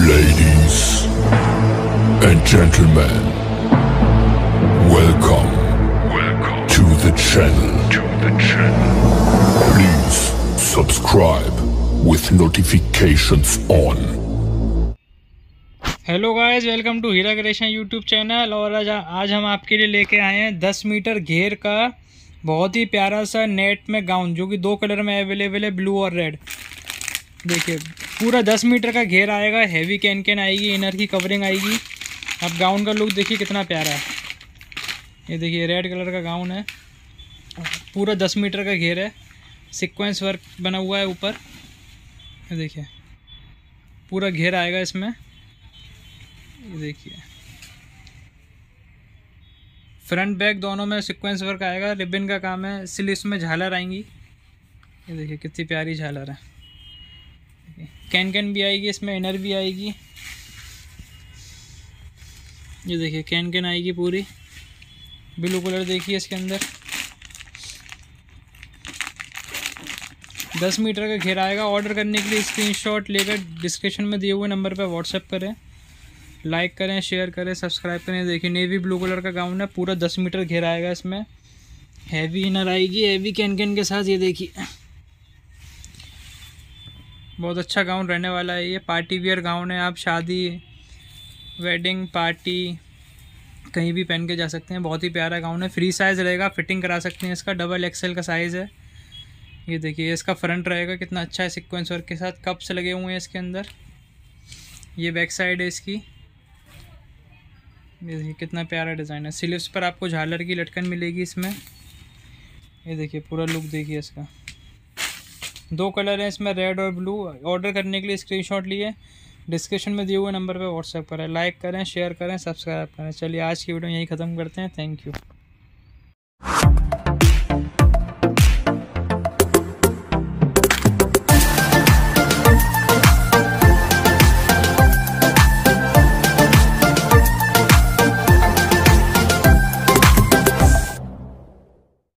Ladies and gentlemen, welcome to the channel. Please subscribe with notifications on. Hello guys, welcome to Heera creation YouTube channel. और आज हम आपके लिए लेके आए हैं 10 मीटर घेर का बहुत ही प्यारा सा नेट में गाउन, जो कि 2 कलर में अवेलेबल है, ब्लू और रेड। देखिए, पूरा 10 मीटर का घेर आएगा, हैवी कैन आएगी, इनर की कवरिंग आएगी। अब गाउन का लुक देखिए कितना प्यारा है। ये देखिए, रेड कलर का गाउन है, पूरा 10 मीटर का घेर है, सीक्वेंस वर्क बना हुआ है ऊपर। ये देखिए, पूरा घेर आएगा इसमें। ये देखिए, फ्रंट बैक दोनों में सीक्वेंस वर्क आएगा, रिबन का काम है, स्लीव्स में झालर आएंगी। ये देखिए कितनी प्यारी झालर है। कैन भी आएगी इसमें, इनर भी आएगी। ये देखिए, कैन आएगी पूरी, ब्लू कलर देखिए इसके अंदर। 10 मीटर का घेरा आएगा। ऑर्डर करने के लिए स्क्रीनशॉट लेकर डिस्क्रिप्शन में दिए हुए नंबर पर व्हाट्सएप करें, लाइक करें, शेयर करें, सब्सक्राइब करें। देखिए, नेवी ब्लू कलर का गाउन है, पूरा 10 मीटर घेरा आएगा इसमें। हैवी इनर आएगी, हैवी कैन के साथ। ये देखिए, बहुत अच्छा गाउन रहने वाला है। ये पार्टी वियर गाउन है, आप शादी, वेडिंग पार्टी कहीं भी पहन के जा सकते हैं। बहुत ही प्यारा गाउन है, फ्री साइज़ रहेगा, फिटिंग करा सकते हैं। इसका डबल एक्सेल का साइज़ है। ये देखिए, इसका फ्रंट रहेगा कितना अच्छा है, सीक्वेंस वर्क के साथ, कप्स लगे हुए हैं इसके अंदर। ये बैक साइड है इसकी। ये देखिए कितना प्यारा डिज़ाइन है। स्लीव्स पर आपको झालर की लटकन मिलेगी इसमें। ये देखिए, पूरा लुक देखिए इसका। 2 कलर हैं इसमें, रेड और ब्लू। ऑर्डर करने के लिए स्क्रीनशॉट लिए डिस्क्रिप्शन में दिए हुए नंबर पर व्हाट्सएप करें, लाइक करें, शेयर करें, सब्सक्राइब करें। चलिए, आज की वीडियो यहीं ख़त्म करते हैं। Thank you.